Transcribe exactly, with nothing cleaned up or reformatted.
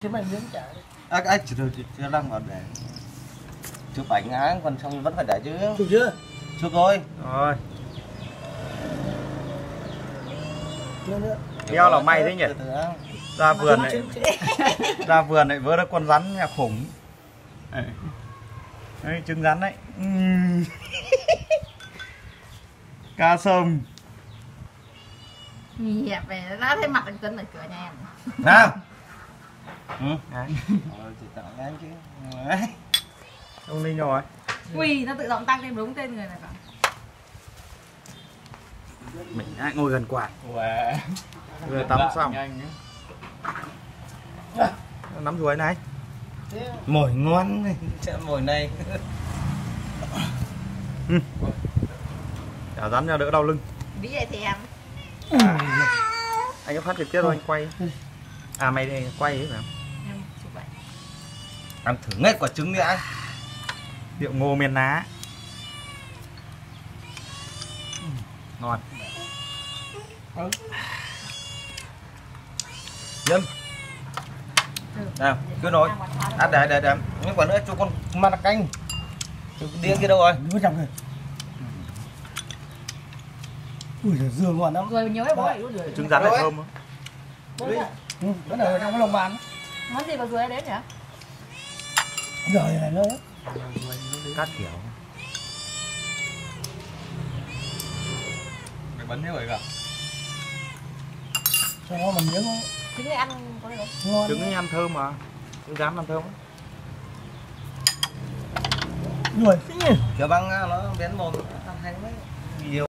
Chứ mày miếng chả. À, à, chưa, chưa, chưa đang vào để chụp ảnh á, còn xong vẫn phải để chứ. Chụp chưa? Chụp rồi. Rồi. Nữa nữa. Đeo là may thế nhỉ? Ra vườn này, ra vườn này vớ ra con rắn nhà khủng. Đấy, trứng rắn đấy. Uhm. Cá sông. Dẹp về ra thấy mặt anh Tuấn ở cửa nhà em. Nào. Ừ. Đấy. Ờ, thì tặng anh chứ. Ông Linh rồi. Ui, nó tự động tăng thêm đúng tên người này cả. Mình lại ngồi gần quạt. Wow. Vừa tắm xong. Nắm ruồi này. Mồi ngon này, mồi này. Ừ. Chả rắn cho đỡ đau lưng. Ví vậy thì em. Anh có phát trực tiếp thôi, anh quay. À mày đây quay ấy phải không? Em chụp vậy. Ăn thử ngay quả trứng đi anh. Rượu ngô miền Ná. Ngon. Ừ. Nhân. Nào, cứ nói. À để để để. Nhưng quả nữa cho con ma đặc canh. Chứ đĩa kia đâu rồi? Nuốt trong kìa. Ui giời, dừa ngon lắm. Rồi nhớ bố ấy luôn rồi. Trứng rắn này thơm không? Ừ, vẫn ở trong cái lồng bàn. Món gì mà ruồi đến nhỉ? Rồi này nữa. Cát kiểu. Mày bắn thế rồi cả. Cho nó một miếng. Trứng này ăn có được không? Ngon. Trứng ấy ăn thơm mà. Trứng rán ăn thơm. Rồi, thích nhỉ? Kiểu băng nó bén mồm ăn hay mấy.